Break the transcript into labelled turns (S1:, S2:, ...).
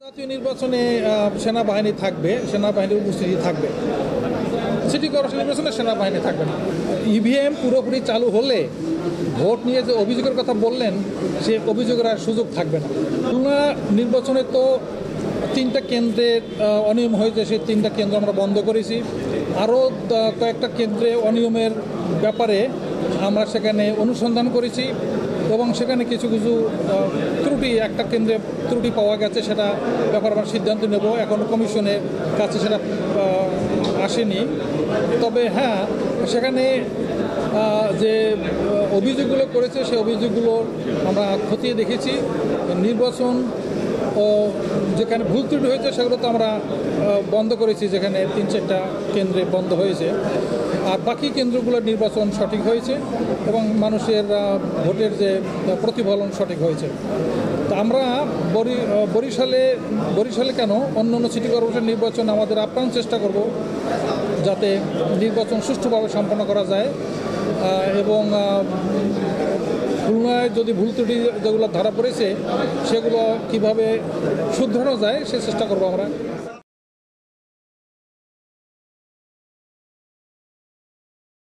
S1: জাতীয় নির্বাচনে সেনাবাহিনী থাকবে, সেনাবাহিনীর উপস্থিতি থাকবে। সিটি কর্পোরেশন নির্বাচনে সেনাবাহিনী থাকবে না। ইভিএম পুরোপুরি চালু হলে ভোট নিয়ে যে অভিযোগের কথা বললেন, সে অভিযোগের আর সুযোগ থাকবে না। খুলনা নির্বাচনে তো 3টা কেন্দ্রে অনিয়ম হয়েছে, সেই 3টা কেন্দ্র আমরা বন্ধ করেছি। আরও কয়েকটা কেন্দ্রে অনিয়মের ব্যাপারে আমরা সেখানে অনুসন্ধান করেছি এবং সেখানে কিছু কিছু ত্রুটি, একটা কেন্দ্রে ত্রুটি পাওয়া গেছে, সেটা ব্যাপারে আমরা সিদ্ধান্ত নেব। এখন কমিশনের কাছে সেটা আসেনি। তবে হ্যাঁ, সেখানে যে অভিযোগগুলো করেছে সেই অভিযোগগুলো আমরা খতিয়ে দেখেছি। নির্বাচন ও যেখানে ভুল ত্রুটি হয়েছে সেগুলো তো আমরা বন্ধ করেছি, যেখানে 3-4টা কেন্দ্রে বন্ধ হয়েছে। আর বাকি কেন্দ্রগুলোর নির্বাচন সঠিক হয়েছে এবং মানুষের ভোটের যে প্রতিফলন সঠিক হয়েছে। তা আমরা বরিশালে কেন, অন্যান্য সিটি কর্পোরেশন নির্বাচন আমাদের আপ্রাণ চেষ্টা করব যাতে নির্বাচন সুষ্ঠুভাবে সম্পন্ন করা যায় এবং খুলনায় যদি ভুল ত্রুটি যেগুলো ধরা পড়েছে সেগুলো কীভাবে শুধরানো যায় সে চেষ্টা করব আমরা।